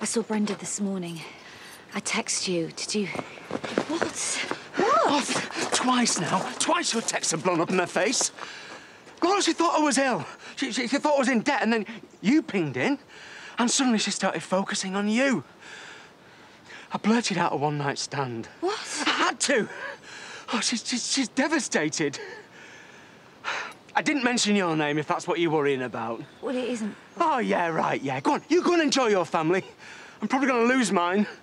I saw Brenda this morning. I texted you. Did you... What? Oh, twice now. Twice your texts have blown up in her face. Laurel, she thought I was ill. She thought I was in debt, and then you pinged in, and suddenly she started focusing on you. I blurted out a one-night stand. What? I had to. Oh, she's devastated. I didn't mention your name, if that's what you're worrying about. Well, it isn't. Oh, yeah, right, yeah. Go on, you go and enjoy your family. I'm probably going to lose mine.